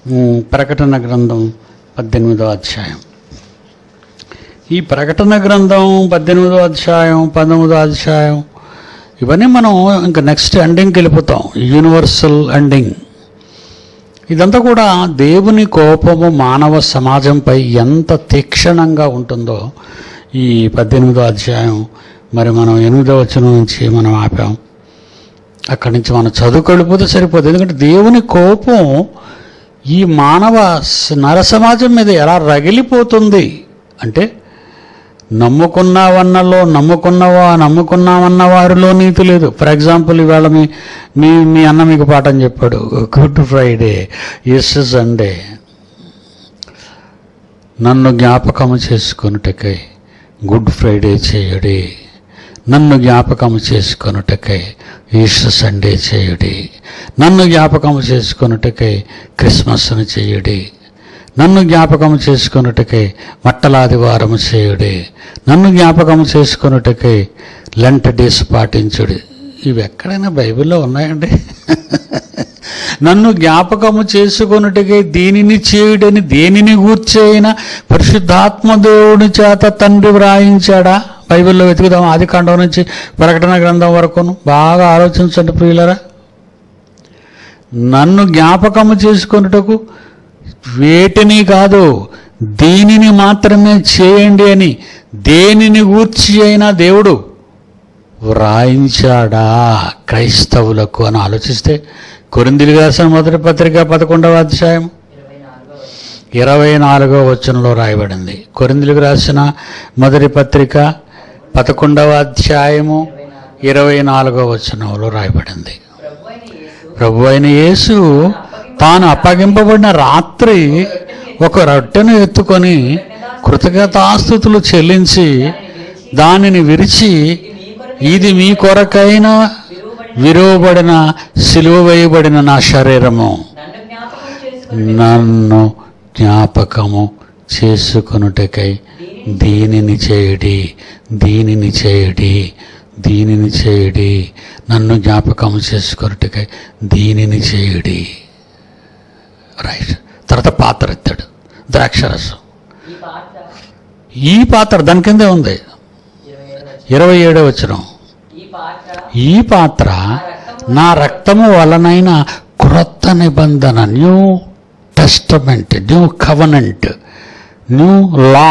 ప్రకటన గ్రంథం 18వ అధ్యాయం. ఈ ప్రకటన గ్రంథం 18వ అధ్యాయం, 19వ అధ్యాయం ఇవన్నీ మనం ఇంకా నెక్స్ట్ ఎండింగ్కి వెళ్ళిపోతాం. Universal ending. ఇదంతా కూడా దేవుని కోపము మానవ సమాజంపై ఎంత తీక్షణంగా ఉంటుందో ఈ 18వ అధ్యాయం మరి మనం 8వ వచనం నుంచి మనం ఆపాం. అక్కడి నుంచి మనం చదువుకెళ్ళిపోతే సరిపోదు. ఎందుకంటే దేవుని కోపం ఈ మానవ నర సమాజం మీద ఎలా రగిలిపోతుంది అంటే, నమ్ముకున్నామన్న వారిలో నీతి లేదు. ఫర్ ఎగ్జాంపుల్, ఇవాళ మీ అన్న మీకు పాఠం చెప్పాడు, గుడ్ ఫ్రైడే, ఎస్ సండే, నన్ను జ్ఞాపకము చేసుకొనుటకై గుడ్ ఫ్రైడే చేయడి, నన్ను జ్ఞాపకము చేసుకొనుటకై ఈస్టర్ సండే చేయుడి, నన్ను జ్ఞాపకము చేసుకొనుటకై క్రిస్మస్ను చేయుడి, నన్ను జ్ఞాపకము చేసుకొనుటకై మట్టలాదివారము చేయుడి, నన్ను జ్ఞాపకము చేసుకొనుటకై లెంట్ డేస్ పాటించుడి. ఇవి ఎక్కడైనా బైబిల్లో ఉన్నాయండి? నన్ను జ్ఞాపకము చేసుకొనుటకై దీనిని చేయుడని దేనిని గూర్చైనా పరిశుద్ధాత్మ దేవుని చేత తండ్రి వ్రాయించాడా? బైబిల్లో వెతుకుదాం. ఆది కాండం నుంచి ప్రకటన గ్రంథం వరకును బాగా ఆలోచించండి ప్రియులరా. నన్ను జ్ఞాపకము చేసుకొనుటకు వేటిని కాదు దీనిని మాత్రమే చేయండి అని దేనిని గూర్చి అయినా దేవుడు వ్రాయించాడా క్రైస్తవులకు అని ఆలోచిస్తే, కొరింథీయులకు రాసిన మొదటి పత్రిక 11వ అధ్యాయం 24వ వచనంలో రాయబడింది. కొరింథీయులకు రాసిన మొదటి పత్రిక 11వ అధ్యాయము 24వ వచనంలో రాయబడింది. ప్రభు అయిన యేసు తాను అప్పగింపబడిన రాత్రి ఒక రొట్టెను ఎత్తుకొని కృతజ్ఞతాస్తుతులు చెల్లించి దానిని విరిచి, ఇది మీ కొరకైన విరువబడిన సిలువ వేయబడిన నా శరీరము, నన్ను జ్ఞాపకము చేసుకొనుటకై దీనిని చేయుడి, దీనిని చేయుడి, దీనిని చేయుడి, నన్ను జ్ఞాపకము చేసుకొనుటకై దీనిని చేయుడి. రైట్. తర్వాత పాత్ర ఎత్తాడు, ద్రాక్షరసం. ఈ పాత్ర దాని కిందే ఉంది 27వ వచనం. ఈ పాత్ర నా రక్తము వలనైన క్రొత్త నిబంధన, new testament, new covenant, new law,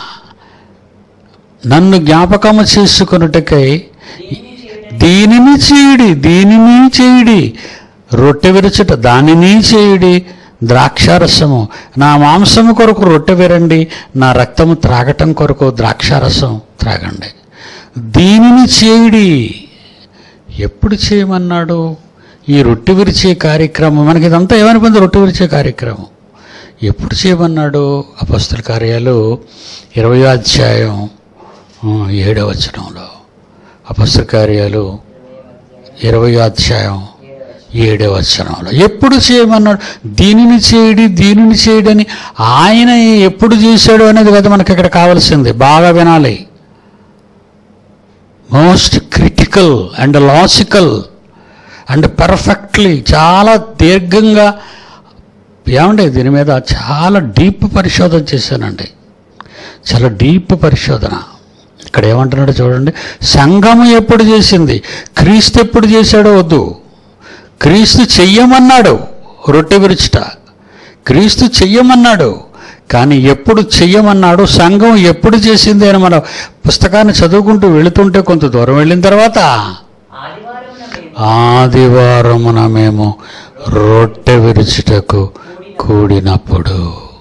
నన్ను జ్ఞాపకము చేసుకొనుటకై దీనిని చేయుడి, దీనిని చేయుడి, రొట్టె విరచుట దానిని చేయుడి, ద్రాక్షారసము నా మాంసము కొరకు రొట్టె విరండి, నా రక్తము త్రాగటం కొరకు ద్రాక్షారసం త్రాగండి, దీనిని చేయుడి. ఎప్పుడు చేయమన్నాడు? ఈ రొట్టె విరిచే కార్యక్రమం. మనకి ఇదంతా ఏమనిపోయింది? రొట్టె విరిచే కార్యక్రమం ఎప్పుడు చేయమన్నాడు? అపొస్తలుల కార్యాలు 20వ అధ్యాయం 7వ వచనంలో. అపొస్తలుల కార్యాలు 20వ అధ్యాయం 7వ వచనంలో ఎప్పుడు చేయమన్నాడు? దీనిని చేయడి, దీనిని చేయడని ఆయన ఎప్పుడు చేశాడు అనేది కదా మనకి ఇక్కడ కావాల్సింది. బాగా వినాలి. Most critical and logical and perfectly, చాలా దీర్ఘంగా ఏమండి దీని మీద చాలా డీప్ పరిశోధన చేశానండి, చాలా డీప్ పరిశోధన. ఇక్కడ ఏమంటున్నాడో చూడండి. సంఘము ఎప్పుడు చేసింది, క్రీస్తు ఎప్పుడు చేశాడో వద్దు. క్రీస్తు చెయ్యమన్నాడు రొట్టె విరుచుట, క్రీస్తు చెయ్యమన్నాడు. కానీ ఎప్పుడు చెయ్యమన్నాడు, సంఘం ఎప్పుడు చేసింది అని మన పుస్తకాన్ని చదువుకుంటూ వెళుతుంటే కొంత దూరం వెళ్ళిన తర్వాత, ఆదివారమున మేము రొట్టె విరుచుటకు కూడినప్పుడు.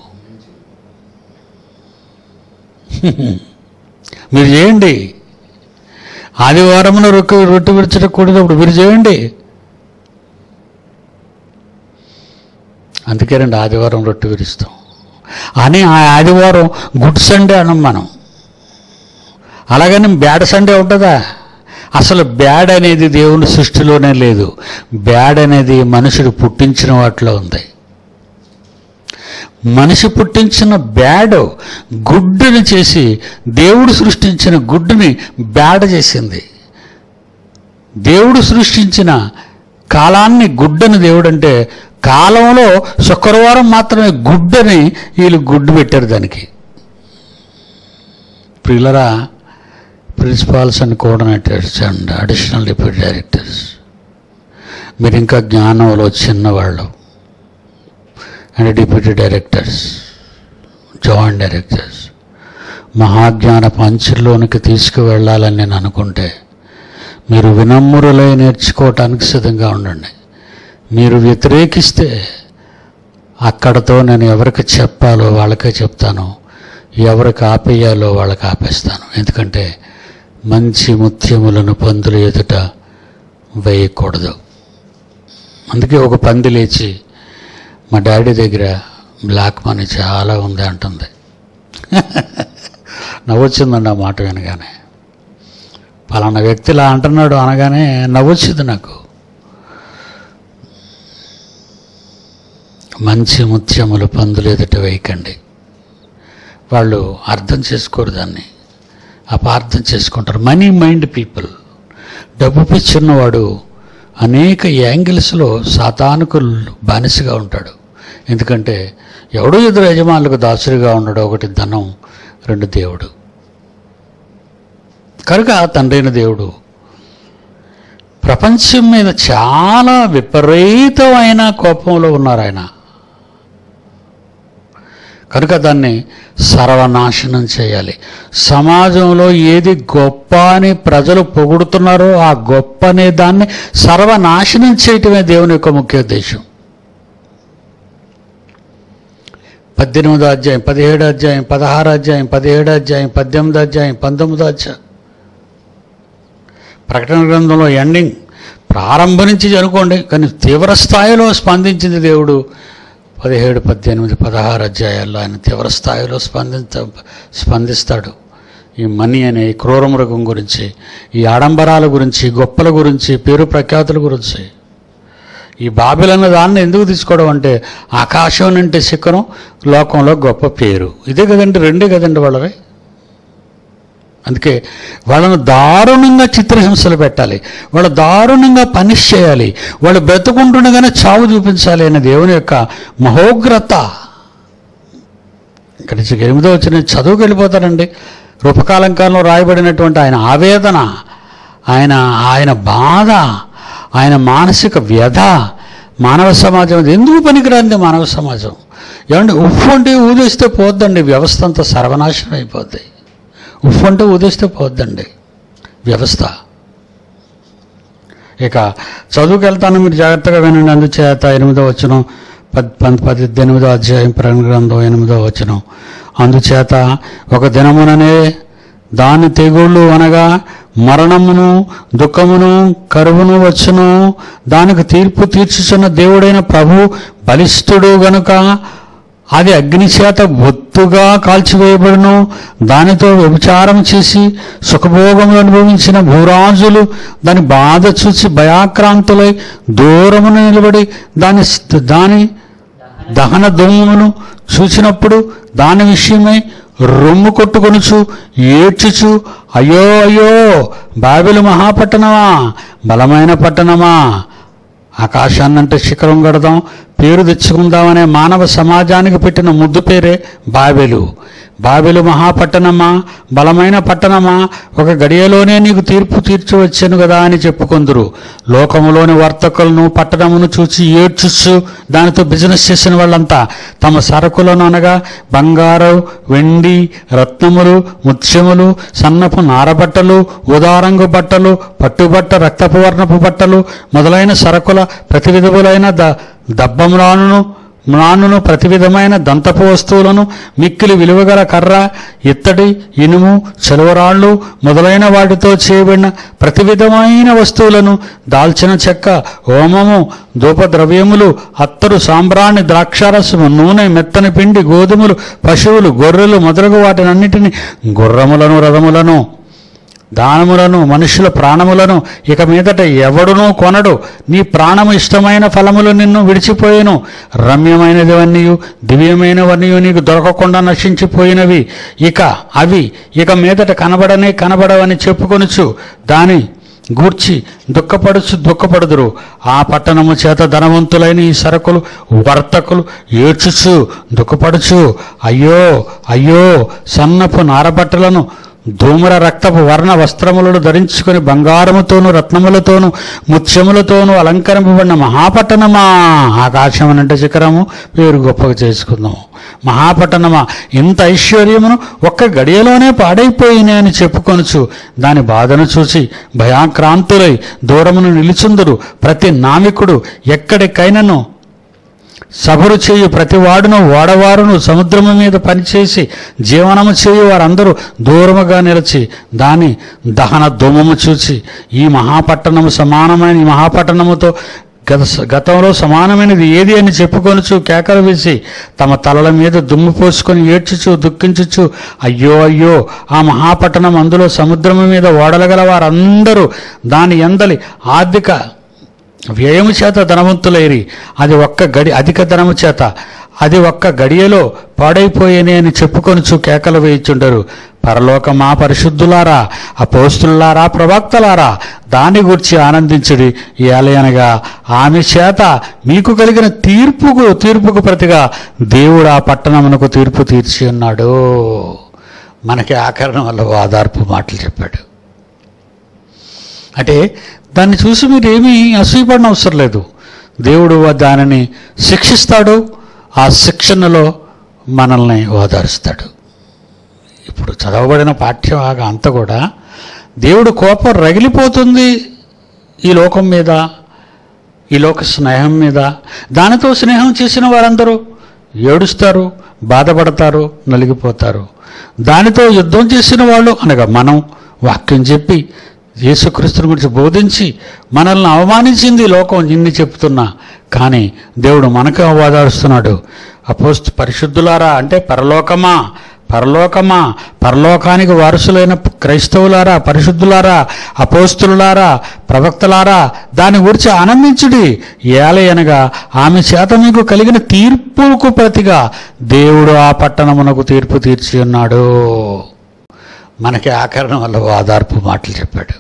మీరు చేయండి. ఆదివారమున రొట్టె విరుచుటకు కూడినప్పుడు మీరు చేయండి. అందుకే రండి ఆదివారం రొట్టె విరుస్తాం అని. ఆ ఆదివారం గుడ్ సండే అనం మనం. అలాగని బ్యాడ్ సండే ఉంటుందా? అసలు బ్యాడ్ అనేది దేవుని సృష్టిలోనే లేదు. బ్యాడ్ అనేది మనుషుడు పుట్టించిన వాటిలో ఉంది. మనిషి పుట్టించిన బ్యాడ్ గుడ్డుని చేసి దేవుడు సృష్టించిన గుడ్డుని బ్యాడ్ చేసింది. దేవుడు సృష్టించిన కాలాన్ని గుడ్డని దేవుడు అంటే కాలంలో శుక్రవారం మాత్రమే గుడ్డని వీళ్ళు గుడ్డు పెట్టారు దానికి. ప్రియులరా, principals and coordinators and additional deputy directors, మీరు ఇంకా జ్ఞానంలో చిన్నవాళ్ళు and deputy directors, joint directors, మహాజ్ఞాన పంచుల్లోనికి తీసుకువెళ్ళాలని నేను అనుకుంటే మీరు వినమ్రులై నేర్చుకోవటానికి సిద్ధంగా ఉండండి. మీరు వ్యతిరేకిస్తే అక్కడతో నేను ఎవరికి చెప్పాలో వాళ్ళకే చెప్తాను, ఎవరికి ఆపేయాలో వాళ్ళకి ఆపేస్తాను. ఎందుకంటే మంచి ముత్యములను పందులు ఎదుట వేయకూడదు. అందుకే ఒక పంది లేచి మా డాడీ దగ్గర బ్లాక్ మనీ చాలా ఉంది అంటుంది. నవ్వొచ్చిందండి ఆ మాట వినగానే. పలానా వ్యక్తి ఇలా అంటున్నాడు అనగానే నవ్వొచ్చింది నాకు. మంచి ముత్యములు పందులు ఎదుట వేయకండి. వాళ్ళు అర్థం చేసుకోరు, దాన్ని అపార్థం చేసుకుంటారు. Money mind people. డబ్బు పిచ్చున్నవాడు అనేక యాంగిల్స్లో సాతానుకు బానిసగా ఉంటాడు. ఎందుకంటే ఎవడో ఇద్దరు యజమానులకు దాసుడిగా ఉండడు. ఒకటి ధనం, రెండు దేవుడు. కనుక తండ్రైన దేవుడు ప్రపంచం మీద చాలా విపరీతమైన కోపంలో ఉన్నారు ఆయన. కనుక దాన్ని సర్వనాశనం చేయాలి. సమాజంలో ఏది గొప్ప అని ప్రజలు పొగుడుతున్నారో ఆ గొప్ప అనే దాన్ని సర్వనాశనం చేయటమే దేవుని యొక్క ముఖ్య ఉద్దేశం. 18వ అధ్యాయం, 17వ అధ్యాయం, 16వ అధ్యాయం, 17వ అధ్యాయం, 18వ అధ్యాయం, 19వ అధ్యాయం, ప్రకటన గ్రంథంలో ఎండింగ్ ప్రారంభం నుంచి అనుకోండి, కానీ తీవ్ర స్థాయిలో స్పందించింది దేవుడు 17, 18, 16 అధ్యాయాల్లో ఆయన తీవ్ర స్థాయిలో స్పందిస్తాడు. ఈ మనీ అనే ఈ క్రూర మృగం గురించి, ఈ ఆడంబరాల గురించి, గొప్పల గురించి, పేరు ప్రఖ్యాతుల గురించి. ఈ బాబిలన్న దాన్ని ఎందుకు తీసుకోవడం అంటే ఆకాశం అంటే శిఖరం, లోకంలో గొప్ప పేరు. ఇదే కదండి, రెండే కదండి వాళ్ళవి. అందుకే వాళ్ళను దారుణంగా చిత్రహింసలు పెట్టాలి, వాళ్ళు దారుణంగా పనిష్ చేయాలి, వాళ్ళు బ్రతుకుంటుండగానే చావు చూపించాలి అనే దేవుని యొక్క మహోగ్రత. ఇక్కడ 8వ వచ్చిన చదువుకు వెళ్ళిపోతారండి. రూపకాలంకారంలో రాయబడినటువంటి ఆయన ఆవేదన, ఆయన బాధ, ఆయన మానసిక వ్యధ. మానవ సమాజం అది ఎందుకు పనికిరాంది మానవ సమాజం? ఏమంటే ఉప్పు అంటే ఊదేస్తే పోద్దండి, వ్యవస్థ అంతా సర్వనాశనం అయిపోద్ది. ఉప్పు అంటే ఊదేస్తే పోద్దండి వ్యవస్థ. ఇక చదువుకు వెళ్తాను, మీరు జాగ్రత్తగా వినండి. అందుచేత 8వ వచనం, 18వ అధ్యాయం ప్రకటన గ్రంథం 8వ వచనం. అందుచేత ఒక దినముననే దాని తెగుళ్ళు అనగా మరణమును, దుఃఖమును, కరువును వచ్చును. దానికి తీర్పు తీర్చుచున్న దేవుడైన ప్రభు బలిష్ఠుడు గనుక అది అగ్ని చేత బొత్తుగా కాల్చివేయబడును. దానితో వ్యభిచారం చేసి సుఖభోగములు అనుభవించిన భూరాజులు దాని బాధ చూసి భయాక్రాంతులై దూరమున నిలబడి దాని దహన ధూమమును చూసినప్పుడు దాని విషయమై రొమ్ము కొట్టుకొనుచు ఏడ్చుచు, అయ్యో అయ్యో బాబెలు మహాపట్టణమా, బలమైన పట్టణమా, ఆకాశాన్నంటే శిఖరం కడదాం, పేరు తెచ్చుకుందామనే మానవ సమాజానికి పెట్టిన ముద్దు పేరే బాబెలు. బాబెలు మహాపట్టణమా, బలమైన పట్టణమా, ఒక గడియలోనే నీకు తీర్పు తీర్చవచ్చాను కదా అని చెప్పుకొందురు. లోకములోని వర్తకులను పట్టణమును చూచి ఏడ్చుచ్చు దానితో బిజినెస్ చేసిన వాళ్ళంతా తమ సరుకులను అనగా బంగారు, వెండి, రత్నములు, ముత్యములు, సన్నపు నారబట్టలు, ఉదారంగు బట్టలు, పట్టుబట్ట, రక్తపు వర్ణపు బట్టలు మొదలైన సరుకుల ప్రతి విధములైన దబ్బములను ప్రతి విధమైన దంతపు వస్తువులను, మిక్కిలి విలువగల కర్ర, ఇత్తడి, ఇనుము, చలువరాళ్ళు మొదలైన వాటితో చేయబడిన ప్రతి విధమైన వస్తువులను, దాల్చిన చెక్క, హోమము, ధూపద్రవ్యములు, అత్తరు, సాంబ్రాణి, ద్రాక్షారసము, నూనె, మెత్తని పిండి, గోధుమలు, పశువులు, గొర్రెలు మొదలగు వాటినన్నిటినీ, గుర్రములను, రథములను, దానములను, మనుషుల ప్రాణములను ఇక మీదట ఎవడునూ కొనడు. నీ ప్రాణము ఇష్టమైన ఫలములు నిన్ను విడిచిపోయేను. రమ్యమైనదివన్నీయు దివ్యమైనవన్నీయు నీకు దొరకకుండా నశించిపోయినవి. అవి ఇక మీదట కనబడవని చెప్పుకొనుచు గూర్చి దుఃఖపడుదురు. ఆ పట్టణము చేత ధనవంతులైన ఈ సరకులు వర్తకులు ఏడ్చుచు దుఃఖపడుచు, అయ్యో అయ్యో, సన్నపు నారబట్టలను ధూమ్ర రక్తపు వర్ణ వస్త్రములను ధరించుకొని బంగారముతోనూ రత్నములతోనూ ముత్యములతోనూ అలంకరింపబడిన మహాపట్టణమా, ఆకాశమనంటే శిఖరము, పేరు గొప్పగా చేసుకుందాము. మహాపట్టణమా, ఇంత ఐశ్వర్యమును ఒక్క గడియలోనే పాడైపోయినాయి అని చెప్పుకొనుచు దాని బాధను చూసి భయాక్రాంతులై దూరమును నిలుచుందురు. ప్రతి నావికుడు ఎక్కడికైనను సబరు చేయు ప్రతివాడును ఓడవారును సముద్రము మీద పనిచేసి జీవనము చేయు వారందరూ దూరముగా నిలిచి దాని దహన ధూమము చూచి ఈ మహాపట్టణము సమానమైన ఈ మహాపట్టణముతో గతంలో సమానమైనది ఏది అని చెప్పుకొనుచు కేకలు వేసి తమ తలల మీద దుమ్ము పోసుకొని ఏడ్చుచు దుఃఖించుచు, అయ్యో అయ్యో, ఆ మహాపట్టణం, అందులో సముద్రము మీద ఓడలగల వారందరూ దాని యందలి ఆర్థిక వ్యయము చేత ధనవంతులైరి, అధిక ధనము చేత అది ఒక్క గడియలో పాడైపోయేనే అని చెప్పుకొనుచు కేకలు వేయిచుండరు. పరలోకమా, పరిశుద్ధులారా, అపోస్తులారా, ప్రవక్తలారా, దాని గురించి ఆనందించుడి. ఏలయనగా ఆమె చేత మీకు కలిగిన తీర్పుకు ప్రతిగా దేవుడు ఆ పట్టణమునకు తీర్పు తీర్చి ఉన్నాడు. మనకి ఆకరణ వల్ల ఆధార్పు మాటలు చెప్పాడు. అంటే దాన్ని చూసి మీరు ఏమీ అసూయపడిన అవసరం లేదు. దేవుడు దానిని శిక్షిస్తాడు, ఆ శిక్షణలో మనల్ని ఓదారుస్తాడు. ఇప్పుడు చదవబడిన పాఠ్యభాగం అంతా కూడా దేవుడు కోపం రగిలిపోతుంది ఈ లోకం మీద, ఈ లోక స్నేహం మీద. దానితో స్నేహం చేసిన వారందరూ ఏడుస్తారు, బాధపడతారు, నలిగిపోతారు. దానితో యుద్ధం చేసిన వాళ్ళు అనగా మనం వాక్యం చెప్పి యేసుక్రీస్తుని గురించి బోధించి మనల్ని అవమానించింది లోకం ఇన్ని చెప్తున్నా, కానీ దేవుడు మనకు ఓదారుస్తున్నాడు. పరిశుద్ధులారా అంటే పరలోకమా, పరలోకానికి వారసులైన క్రైస్తవులారా, పరిశుద్ధులారా, అపోస్తులారా, ప్రవక్తలారా, దాని గురించి ఆనందించుడి. ఏలయనగా ఆమె చేత మీకు కలిగిన తీర్పుకు ప్రతిగా దేవుడు ఆ పట్టణమునకు తీర్పు తీర్చి ఉన్నాడు. మనకి ఆకరణ వల్ల ఆధార్పు మాటలు చెప్పాడు.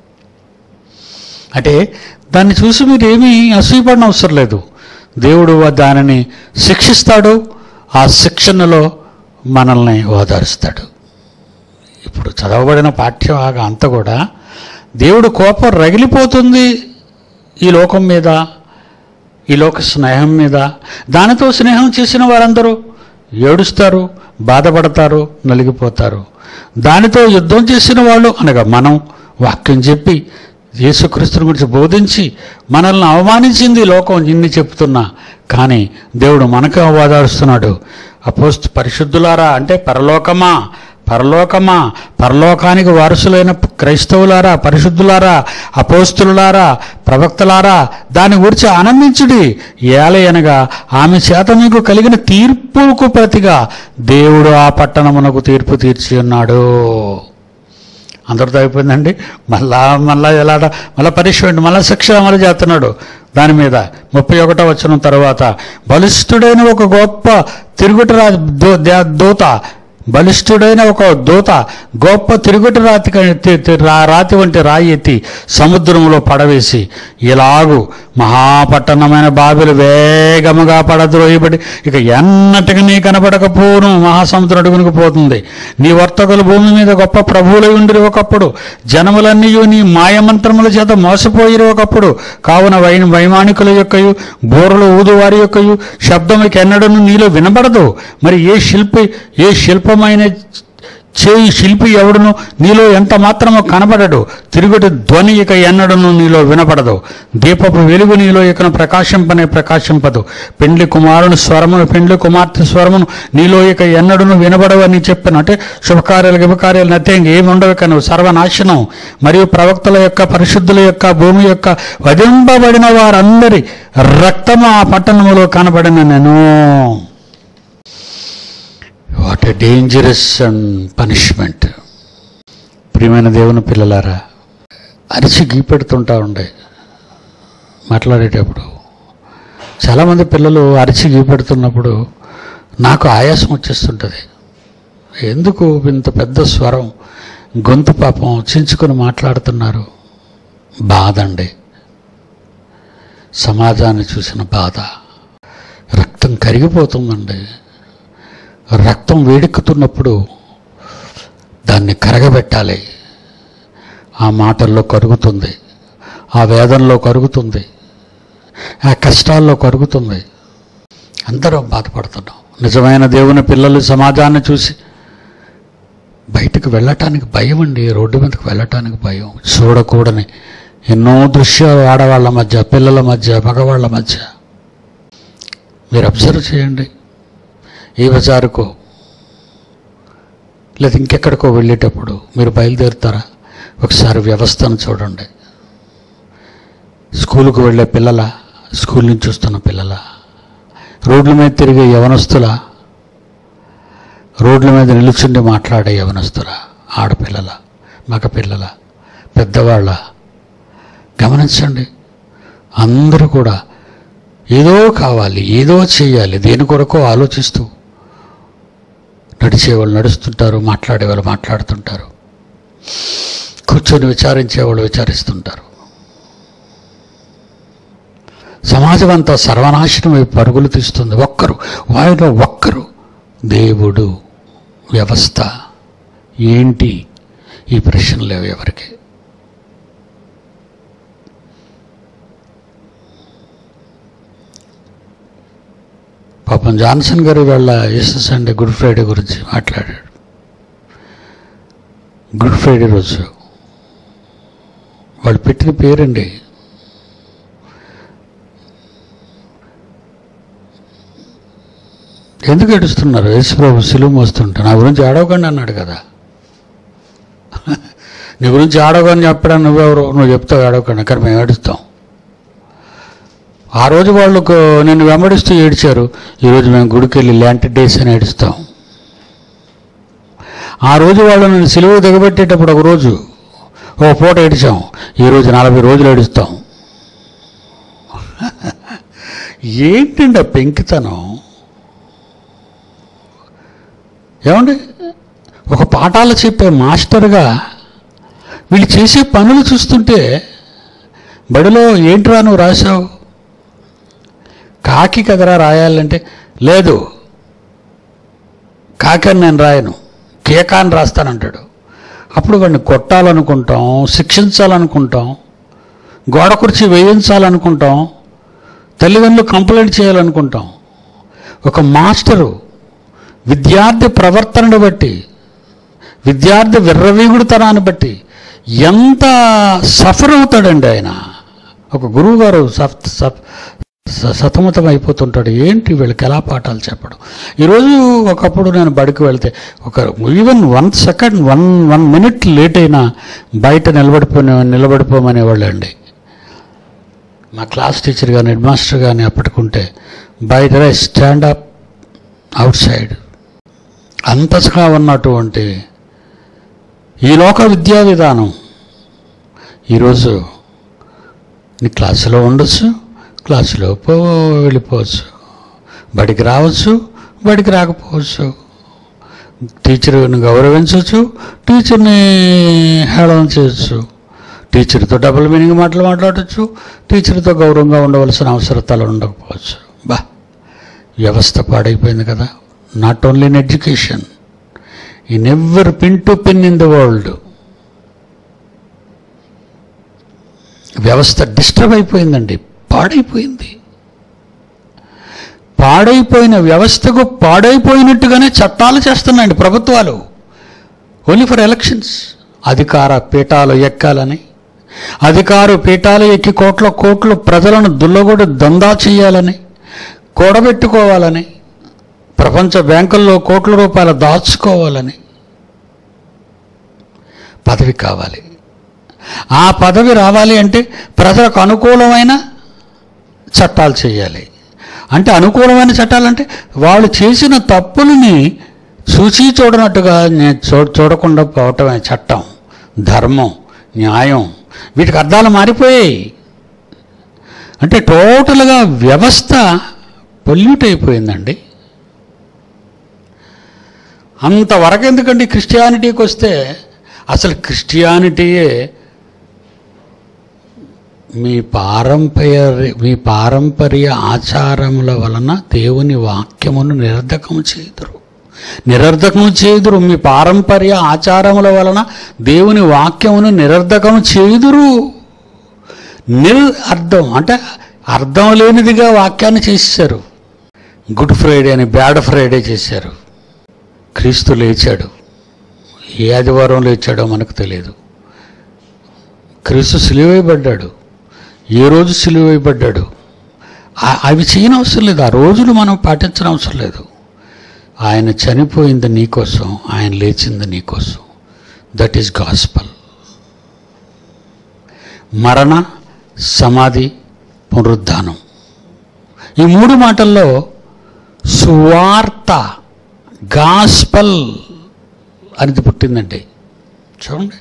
అంటే దాన్ని చూసి మీరు ఏమీ అసూయపడిన అవసరం లేదు. దేవుడు దానిని శిక్షిస్తాడు, ఆ శిక్షణలో మనల్ని ఓదారుస్తాడు. ఇప్పుడు చదవబడిన పాఠ్యభాగం అంతా కూడా దేవుడు కోపం రగిలిపోతుంది ఈ లోకం మీద, ఈ లోక స్నేహం మీద. దానితో స్నేహం చేసిన వారందరూ ఏడుస్తారు, బాధపడతారు, నలిగిపోతారు. దానితో యుద్ధం చేసిన వాళ్ళు అనగా మనం వాక్యం చెప్పి యేసుక్రీస్తుని గురించి బోధించి మనల్ని అవమానించింది లోకం ఇన్ని చెప్తున్నా, కానీ దేవుడు మనకు ఓదారుస్తున్నాడు. పరిశుద్ధులారా అంటే పరలోకమా, పరలోకానికి వారసులైన క్రైస్తవులారా, పరిశుద్ధులారా, అపోస్తులారా, ప్రవక్తలారా, దాని గురించి ఆనందించుడి. ఏలయనగా ఆమె చేత మీకు కలిగిన తీర్పుకు ప్రతిగా దేవుడు ఆ పట్టణమునకు తీర్పు తీర్చి ఉన్నాడు. అందరితో అయిపోయిందండి. మళ్ళా పనిష్మెంట్, మళ్ళా శిక్ష అమలు చేస్తున్నాడు. దాని మీద 31వ వచనం తర్వాత బలిష్ఠుడైన ఒక గొప్ప బలిష్ఠుడైన ఒక దూత గొప్ప తిరుగుటి రాతి వంటి రాయి ఎత్తి సముద్రంలో పడవేసి, ఇలాగు మహాపట్టణమైన బాబెలు వేగముగా పడద్రోయబడి ఇక ఎన్నటికి నీ కనబడకపోను, మహాసముద్రం అడుగునికి పోతుంది. నీ వర్తకులు భూమి మీద గొప్ప ప్రభువులై ఉండిరి ఒకప్పుడు, జనములన్నీ నీ మాయమంత్రముల చేత మోసపోయిరు ఒకప్పుడు. కావున వైమానికుల యొక్కయు బోరలు ఊదువారి యొక్కయు శబ్దముకి ఎన్నడను నీలో వినబడదు. మరి ఏ శిల్పమైన చేయి శిల్పి ఎవడును నీలో ఎంత మాత్రమో కనబడడు. తిరుగుటి ధ్వని ఇక ఎన్నడను నీలో వినపడదు. దీపపు వెలుగు నీలో ఇకను ప్రకాశింపదు. పెండ్లి కుమారుని స్వరమును, పెండ్లి కుమార్తె స్వరమును నీలో ఇక ఎన్నడను వినబడవని చెప్పాను. అంటే శుభకార్యాలు నథింగ్, ఏమి ఉండవు కను సర్వనాశనం. మరియు ప్రవక్తల యొక్క, పరిశుద్ధుల యొక్క, భూమి యొక్క వధింపబడిన వారందరి రక్తము ఆ పట్టణములో కనబడిన నేను. What a dangerous punishment. ప్రియమైన దేవుని పిల్లలారా, అరిచి గీపెడుతుంటా ఉండే మాట్లాడేటప్పుడు చాలామంది పిల్లలు అరిచి గీపెడుతున్నప్పుడు నాకు ఆయాసం వచ్చేస్తుంటుంది. ఎందుకు ఇంత పెద్ద స్వరం, గొంతు పాపం చించుకొని మాట్లాడుతున్నారు? బాధ అండి. సమాజాన్ని చూసిన బాధ. రక్తం కరిగిపోతుందండి. రక్తం వేడెక్కుతున్నప్పుడు దాన్ని కరగబెట్టాలి. ఆ మాటల్లో కరుగుతుంది, ఆ వేదనలో కరుగుతుంది, ఆ కష్టాల్లో కరుగుతుంది. అందరం బాధపడుతున్నాం. నిజమైన దేవుని పిల్లలు సమాజాన్ని చూసి బయటకు వెళ్ళటానికి భయం అండి. రోడ్డు మీదకి వెళ్ళటానికి భయం. చూడకూడని ఎన్నో దృశ్యాలు ఆడవాళ్ళ మధ్య, పిల్లల మధ్య, మగవాళ్ళ మధ్య. మీరు అబ్జర్వ్ చేయండి. ఏ బజారుకో లేదా ఇంకెక్కడికో వెళ్ళేటప్పుడు మీరు బయలుదేరుతారా? ఒకసారి వ్యవస్థను చూడండి. స్కూలుకు వెళ్ళే పిల్లల, స్కూల్ నుంచి వస్తున్న పిల్లల, రోడ్ల మీద తిరిగే యవనస్తుల, రోడ్ల మీద నిలుచుండి మాట్లాడే యవనస్తుల, ఆడపిల్లల, మగపిల్లల, పెద్దవాళ్ళ, గమనించండి. అందరూ కూడా ఏదో కావాలి, ఏదో చేయాలి, దేని కొరకో ఆలోచిస్తూ నడిచేవాళ్ళు నడుస్తుంటారు, మాట్లాడేవాళ్ళు మాట్లాడుతుంటారు, కూర్చొని విచారించేవాళ్ళు విచారిస్తుంటారు. సమాజం అంతా సర్వనాశనం వైపు పరుగులు తీస్తుంది. వారిలో ఒక్కరు దేవుడు, వ్యవస్థ ఏంటి? ఈ ప్రశ్నలు లేవు ఎవరికి. పాపం జాన్సన్ గారు వాళ్ళ యేసు సండే గుడ్ ఫ్రైడే గురించి మాట్లాడాడు. గుడ్ ఫ్రైడే రోజు వాళ్ళు పెట్టిన పేరండి. ఎందుకు ఏడుస్తున్నారు? యేసుప్రభు సిలువ మోస్తుంటా, నా గురించి ఆడవకండి అన్నాడు కదా. నీ గురించి ఆడవకని చెప్పడా, నువ్వెవరు? నువ్వు చెప్తావు ఆడవకండి, అక్కడ మేము ఏడుస్తాం. ఆ రోజు వాళ్ళకు నిన్ను వెంబడిస్తూ ఏడ్చారు. ఈరోజు మేము గుడికి వెళ్ళి ల్యాంటి డేస్ అని ఏడుస్తాం. ఆ రోజు వాళ్ళు నేను సిలువ దిగబెట్టేటప్పుడు ఒకరోజు ఒక పూట ఏడిచాం. ఈరోజు 40 రోజులు ఏడుస్తాం. ఏంటండి ఆ పెంకితనం? ఏమండి, ఒక పాఠాలు చెప్పే మాస్టర్గా వీళ్ళు చేసే పనులు చూస్తుంటే, బడిలో ఏంట్రా నువ్వు రాశావు? కాకి కదరా రాయాలంటే, లేదు కాకి అని నేను రాయను, కేకా అని రాస్తానంటాడు. అప్పుడు వాడిని కొట్టాలనుకుంటాం, శిక్షించాలనుకుంటాం, గోడ కుర్చీ వేయించాలనుకుంటాం, తల్లిదండ్రులు కంప్లైంట్ చేయాలనుకుంటాం. ఒక మాస్టరు విద్యార్థి ప్రవర్తనను బట్టి, విద్యార్థి విర్రవీగుడుతనాన్ని బట్టి ఎంత సఫర్ అవుతాడండి ఆయన. ఒక గురువు గారు సతమతం అయిపోతుంటాడు. ఏంటి వీళ్ళకి ఎలా పాఠాలు చెప్పడం? ఈరోజు ఒకప్పుడు నేను బడికి వెళ్తే ఈవెన్ 1 సెకండ్ 1 మినిట్ లేట్ అయినా బయట నిలబడిపోమనేవాళ్ళు అండి. మా క్లాస్ టీచర్ కానీ హెడ్ మాస్టర్ కానీ అప్పటికుంటే బయట స్టాండ్ అప్ అవుట్ సైడ్. అంతగా ఉన్నటువంటి ఈ లోక విద్యా విధానం ఈరోజు నీ క్లాసులో ఉండొచ్చు, క్లాసులో వెళ్ళిపోవచ్చు, బడికి రావచ్చు, బడికి రాకపోవచ్చు, టీచర్ని గౌరవించవచ్చు, టీచర్ని హేళన చేయొచ్చు, టీచర్తో డబుల్ మీనింగ్ మాటలు మాట్లాడచ్చు, టీచర్తో గౌరవంగా ఉండవలసిన అవసరతలు ఉండకపోవచ్చు. వ్యవస్థ పాడైపోయింది కదా. Not only in education, in ever pin to pin in the world వ్యవస్థ డిస్టర్బ్ అయిపోయిందండి, పాడైపోయింది. పాడైపోయిన వ్యవస్థకు పాడైపోయినట్టుగానే చట్టాలు చేస్తున్నాయండి ప్రభుత్వాలు. Only for elections. అధికార పీఠాలు ఎక్కాలని, అధికార పీఠాలు ఎక్కి కోట్ల ప్రజలను దుల్లగొడి దందా చేయాలని, కూడబెట్టుకోవాలని, ప్రపంచ బ్యాంకుల్లో కోట్ల రూపాయలు దాచుకోవాలని పదవి కావాలి. ఆ పదవి రావాలి అంటే ప్రజలకు అనుకూలమైన చట్టాలు చేయాలి. అంటే అనుకూలమైన చట్టాలంటే వాళ్ళు చేసిన తప్పులని చూసి చూడనట్టుగా చూడకుండా పోవటమే చట్టం, ధర్మం, న్యాయం. వీటికి అర్థాలు మారిపోయాయి. అంటే టోటల్గా వ్యవస్థ పొల్యూట్ అయిపోయిందండి. అంతవరకు ఎందుకండి క్రిస్టియానిటీకి వస్తే అసలు క్రిస్టియానిటీయే మీ పారంపర్య ఆచారముల వలన దేవుని వాక్యమును నిరర్ధకము చేయుదురు. మీ పారంపర్య ఆచారముల వలన దేవుని వాక్యమును నిరర్ధకము చేయుదురు. అర్థం అంటే అర్థం లేనిదిగా వాక్యాన్ని చేశారు. గుడ్ ఫ్రైడే అని బ్యాడ్ ఫ్రైడే చేశారు. క్రీస్తు లేచాడు. ఏ ఆదివారం లేచాడో మనకు తెలియదు. క్రీస్తు సిలువైబడ్డాడు. ఏ రోజు సిలువైబడ్డాడు అవి చేయనవసరం లేదు. ఆ రోజులు మనం పాటించడం అవసరం లేదు. ఆయన చనిపోయింది నీకోసం, ఆయన లేచింది నీకోసం. That is gospel. మరణ, సమాధి, పునరుద్ధానం, ఈ 3 మాటల్లో సువార్త, గాస్పల్ అనేది పుట్టిందండి. చూడండి,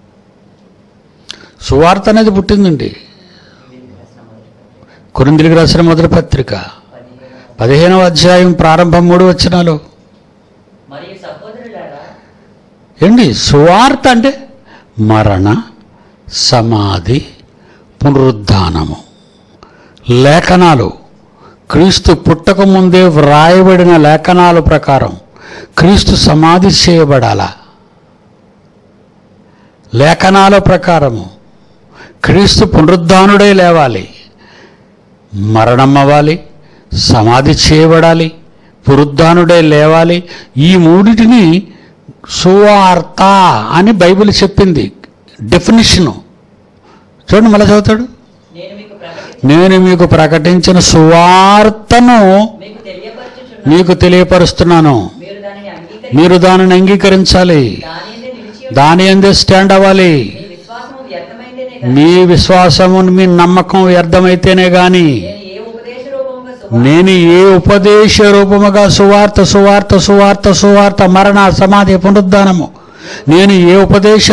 సువార్త అనేది పుట్టిందండి. కొరింథీయులకు రాసిన మొదటి పత్రిక 15వ అధ్యాయం ప్రారంభం 3 వచనాలు ఏంటి? సువార్త అంటే మరణ, సమాధి, పునరుద్ధానము. లేఖనాలు, క్రీస్తు పుట్టక ముందే వ్రాయబడిన లేఖనాల ప్రకారం క్రీస్తు సమాధి చేయబడాలా. లేఖనాల ప్రకారము క్రీస్తు పునరుద్ధానుడై లేవాలి, మరణం అవ్వాలి, సమాధి చేయబడాలి, పునరుద్ధానుడై లేవాలి. ఈ 3టిని సువార్త అని బైబిల్ చెప్పింది. డెఫినిషను చూడండి, మళ్ళీ చదువుతాడు. నేను మీకు ప్రకటించిన సువార్తను మీకు తెలియపరుస్తున్నాను. మీరు దానిని అంగీకరించాలి, దాని యందే స్టాండ్ అవ్వాలి. మీ విశ్వాసము, మీ నమ్మకం వ్యర్థమైతేనే గాని నేను ఏ ఉపదేశ రూపముగా సువార్త మరణ, సమాధి, పునరుద్ధానము, నేను ఏ ఉపదేశ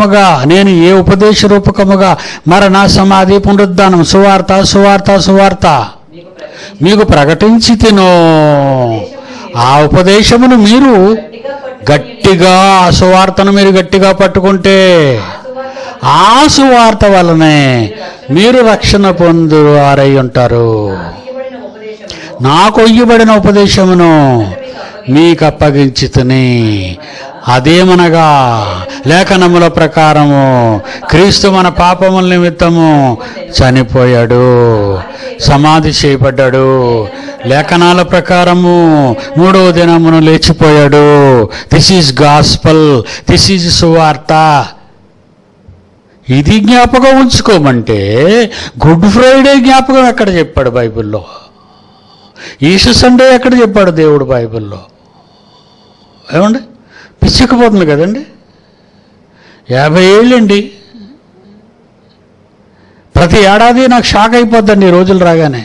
రూపకముగా మరణ, సమాధి, పునరుద్ధానం, సువార్త మీకు ప్రకటించి తినో. ఆ ఉపదేశమును మీరు గట్టిగా, ఆ సువార్తను మీరు గట్టిగా పట్టుకుంటే ఆ సువార్త వలనే మీరు రక్షణ పొందువారై ఉంటారు. నాకు ఇయ్యబడిన ఉపదేశమును మీకు అప్పగించితిని. అదేమనగా లేఖనముల ప్రకారము క్రీస్తు మన పాపముల నిమిత్తము చనిపోయాడు, సమాధి చేయబడ్డాడు, లేఖనాల ప్రకారము 3వ దినమును లేచిపోయాడు. This is gospel, this is సువార్త. ఇది జ్ఞాపకం ఉంచుకోమంటే గుడ్ ఫ్రైడే జ్ఞాపకం ఎక్కడ చెప్పాడు బైబిల్లో? ఈస్టర్ సండే ఎక్కడ చెప్పాడు దేవుడు బైబిల్లో? ఏమండి, పిచ్చికపోతుంది కదండి. 50 ఏళ్ళండి. ప్రతి ఏడాది నాకు షాక్ అయిపోద్దండి ఈ రోజులు రాగానే.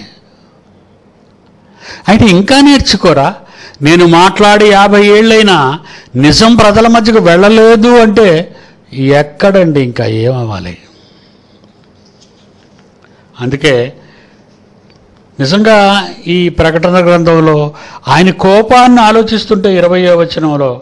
అయితే ఇంకా నేర్చుకోరా? నేను మాట్లాడి 50 ఏళ్ళైనా నిజం ప్రజల మధ్యకు వెళ్ళలేదు అంటే ఎక్కడండి ఇంకా ఏమవ్వాలి? అందుకే నిజంగా ఈ ప్రకటన గ్రంథంలో ఆయన కోపాన్ని ఆలోచిస్తుంటే 20వ వచనంలో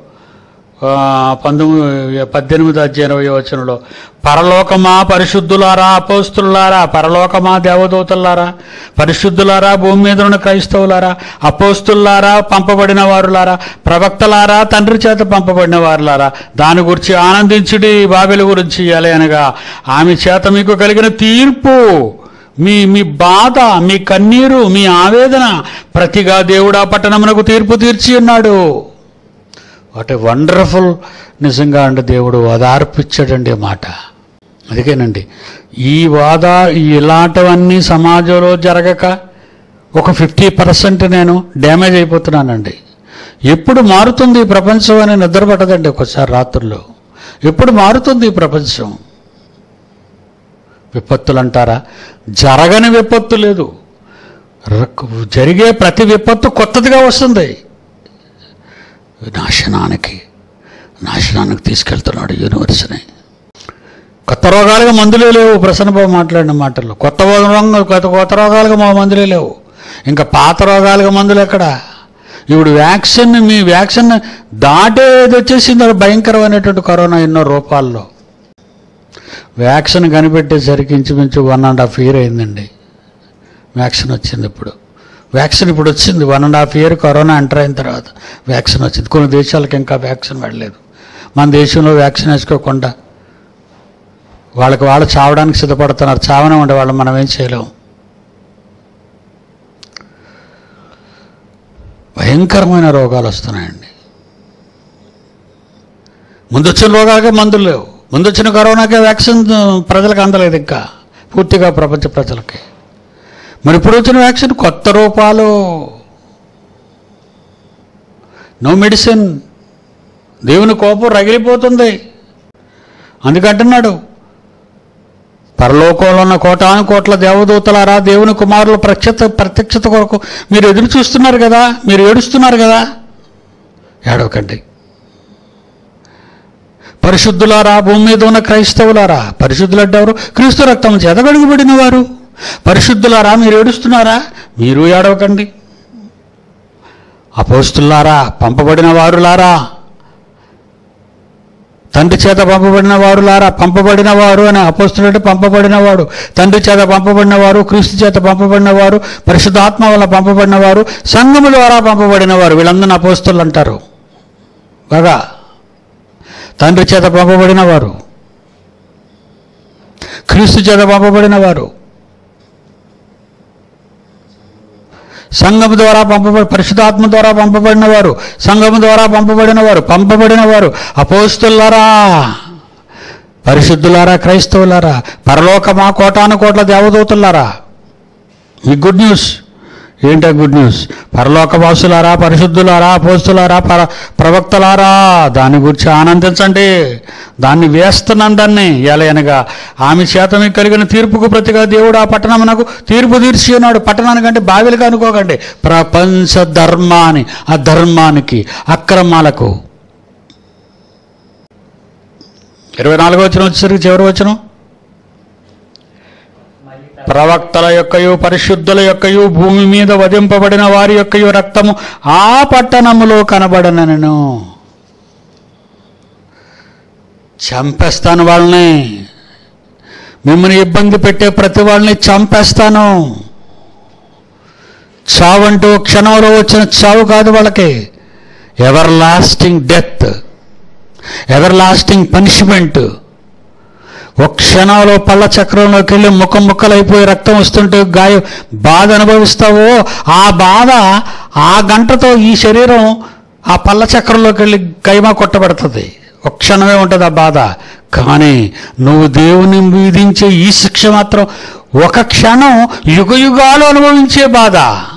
18వ అధ్యాయం 20వ వచనంలో, పరలోకమా పరిశుద్ధులారా, అపోస్తులారా, పరలోకమా దేవదూతలారా, పరిశుద్ధులారా, భూమి మీద ఉన్న క్రైస్తవులారా, అపోస్తులారా, పంపబడిన వారులారా, ప్రవక్తలారా, తండ్రి చేత పంపబడిన వారులారా, దాని గురించి ఆనందించుడి. బాబెలు గురించి అనగా ఆమె చేత మీకు కలిగిన తీర్పు, మీ బాధ, మీ కన్నీరు, మీ ఆవేదన ప్రతిగా దేవుడు ఆ పట్టణమునకు తీర్పు తీర్చి ఉన్నాడు. What a wonderful. నిజంగా అండి దేవుడు ఓదార్పిచ్చాడండి మాట. అందుకేనండి ఇలాంటివన్నీ సమాజంలో జరగక ఒక 50% నేను డ్యామేజ్ అయిపోతున్నానండి. ఎప్పుడు మారుతుంది ఈ ప్రపంచం అని నిద్రపట్టదండి ఒకసారి రాత్రుల్లో. ఎప్పుడు మారుతుంది ఈ ప్రపంచం? విపత్తులు అంటారా? జరగని విపత్తు లేదు. జరిగే ప్రతి విపత్తు కొత్తదిగా వస్తుంది. నాశనానికి తీసుకెళ్తున్నాడు యూనివర్స్ని. కొత్త రోగాలుగా మందులే లేవు. ప్రసన్నబాబు మాట్లాడిన మాటల్లో కొత్త రోగాలుగా మా మందులే లేవు. ఇంకా పాత రోగాలుగా మందులు ఎక్కడ? ఇప్పుడు మీ వ్యాక్సిన్ దాటేది వచ్చేసింది. భయంకరమైనటువంటి కరోనా ఎన్నో రూపాల్లో. వ్యాక్సిన్ కనిపెట్టేసరికి ఇంచుమించు 1.5 year అయిందండి. వ్యాక్సిన్ వచ్చింది ఇప్పుడు. వ్యాక్సిన్ ఇప్పుడు వచ్చింది. 1.5 year కరోనా ఎంటర్ అయిన తర్వాత వ్యాక్సిన్ వచ్చింది. కొన్ని దేశాలకు ఇంకా వ్యాక్సిన్ వెళ్ళలేదు. మన దేశంలో వ్యాక్సిన్ వేసుకోకుండా వాళ్ళు చావడానికి సిద్ధపడుతున్నారు. చావనివ్వండి, వాళ్ళు మనం ఏం చేయలేము. భయంకరమైన రోగాలు వస్తున్నాయండి. ముందొచ్చిన రోగాలకే మందులు లేవు. ముందొచ్చిన కరోనాకే వ్యాక్సిన్ ప్రజలకు అందలేదు ఇంకా పూర్తిగా, ప్రపంచ ప్రజలకి. మరి ఇప్పుడు వచ్చిన వ్యాక్సిన్ కొత్త రూపాలు, నో మెడిసిన్. దేవుని కోపం రగిలిపోతుంది. అందుకంటున్నాడు, పరలోకంలో ఉన్న కోటాను కోట్ల దేవదూతలారా, దేవుని కుమారుల ప్రత్యక్షత కొరకు మీరు ఎదురు చూస్తున్నారు కదా, మీరు ఏడుస్తున్నారు కదా, ఏడవకండి. పరిశుద్ధులారా, భూమి మీద ఉన్న క్రైస్తవులారా, పరిశుద్ధులు అంటే ఎవరు? క్రీస్తు రక్తం చేత కడుగుబడిన వారు. పరిశుద్ధులారా, మీరు ఏడుస్తున్నారా? మీరు ఏడవకండి. అపోస్తులారా, పంపబడిన వారులారా, తండ్రి చేత పంపబడిన వారులారా. పంపబడిన వారు అని అపోస్తులు అంటే పంపబడిన వాడు. తండ్రి చేత పంపబడిన వారు, క్రీస్తు చేత పంపబడిన వారు, పరిశుద్ధాత్మ వల్ల పంపబడిన వారు, సంఘము ద్వారా పంపబడిన వారు. వీళ్ళందరినీ అపోస్తులు అంటారు. బాగా తండ్రి చేత పంపబడిన వారు, క్రీస్తు చేత పంపబడిన వారు, సంఘము ద్వారా పరిశుద్ధాత్మ ద్వారా పంపబడిన వారు, సంఘము ద్వారా పంపబడిన వారు అపోస్తులారా, పరిశుద్ధులారా, క్రైస్తవులారా, పరలోకమా, కోటాను కోట్ల దేవదూతలారా. ఈ గుడ్ న్యూస్. ఏంటా గుడ్ న్యూస్? పరలోకవాసులారా, పరిశుద్ధులారా, అపోస్తులారా, ప్రవక్తలారా, దాని గురించి ఆనందించండి. దాన్ని వేస్తున్నాను. దాన్ని ఎలయనగా ఆమె చేత మీకు కలిగిన తీర్పుకు ప్రతిగా దేవుడు ఆ పట్టణమునకు తీర్పు తీర్చి ఉన్నాడు. పట్టణానికంటే బావిలుగా అనుకోకండి. ప్రపంచ ధర్మాన్ని, ఆ ధర్మానికి, అక్రమాలకు. 24వ వచనం వచ్చేసరికి చివరి వచనం, ప్రవక్తల యొక్కయు పరిశుద్ధుల యొక్కయు భూమి మీద వధింపబడిన వారి యొక్కయు రక్తము ఆ పట్టణములో కనబడనను. చంపేస్తాను వాళ్ళని. మిమ్మల్ని ఇబ్బంది పెట్టే ప్రతి వాళ్ళని చంపేస్తాను. చావు అంటూ క్షణంలో వచ్చిన చావు కాదు వాళ్ళకి. Everlasting death, everlasting punishment. ఒక క్షణంలో పళ్ళ చక్రంలోకి వెళ్ళి ముక్కలైపోయి రక్తం వస్తుంటే బాధ అనుభవిస్తావో, ఆ బాధ ఆ గంటతో ఈ శరీరం ఆ పళ్ళ చక్రంలోకి వెళ్ళి కైమా కొట్టబడుతుంది. ఒక క్షణమే ఉంటుంది ఆ బాధ. కానీ నువ్వు దేవుని విధించే ఈ శిక్ష మాత్రం ఒక క్షణం, యుగయుగాలు అనుభవించే బాధ.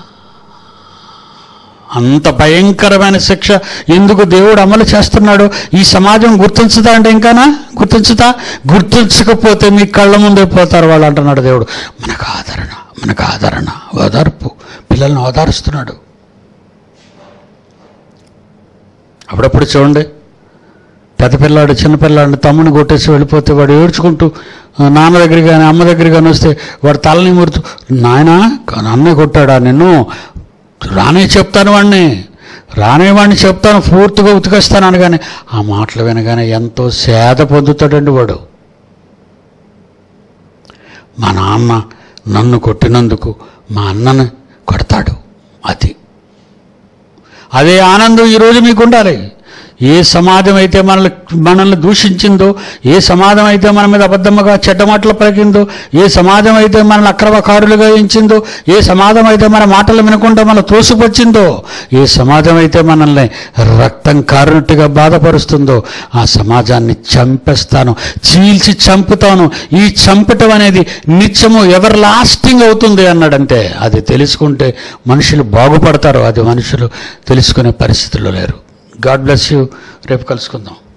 అంత భయంకరమైన శిక్ష ఎందుకు దేవుడు అమలు చేస్తున్నాడు? ఈ సమాజం గుర్తించుతా అంటే ఇంకానా గుర్తించకపోతే మీ కళ్ళ ముందే పోతారు వాళ్ళు అంటున్నాడు దేవుడు. మనకు ఆదరణ, ఓదార్పు. పిల్లల్ని ఓదారుస్తున్నాడు. అప్పుడప్పుడు చూడండి, పెద్ద పిల్లాడు చిన్నపిల్లాడిని తమ్ముని కొట్టేసి వెళ్ళిపోతే వాడు ఏడ్చుకుంటూ నాన్న దగ్గర కానీ అమ్మ దగ్గర కానీ వస్తే వాడు తలని మురుతూ, నాయనా అన్నే కొట్టాడా నిన్ను? రానే చెప్తాను, పూర్తిగా ఉతికేస్తాను అనగానే ఆ మాటలు వినగానే ఎంతో సేద పొందుతాడండి వాడు. మా నాన్న నన్ను కొట్టినందుకు మా అన్నని కొడతాడు. అదే ఆనందం ఈరోజు మీకు ఉండాలి. ఏ సమాజం అయితే మనల్ని దూషించిందో, ఏ సమాజం అయితే మన మీద అబద్ధముగా చెడ్డ మాటలు పలికిందో, ఏ సమాజం అయితే మనల్ని అక్రమకారులుగా ఎంచిందో, ఏ సమాజం అయితే మన మాటలు వినకుండా మనం తోసిపొచ్చిందో, ఏ సమాజం అయితే మనల్ని రక్తం కారినట్టుగా బాధపరుస్తుందో, ఆ సమాజాన్ని చంపేస్తాను, చీల్చి చంపుతాను. ఈ చంపటం అనేది నిత్యము ఎవర్ లాస్టింగ్ అవుతుంది అన్నాడంటే, అది తెలుసుకుంటే మనుషులు బాగుపడతారు. అది మనుషులు తెలుసుకునే పరిస్థితుల్లో లేరు. God bless you. రేపు కలుసుకుందాం.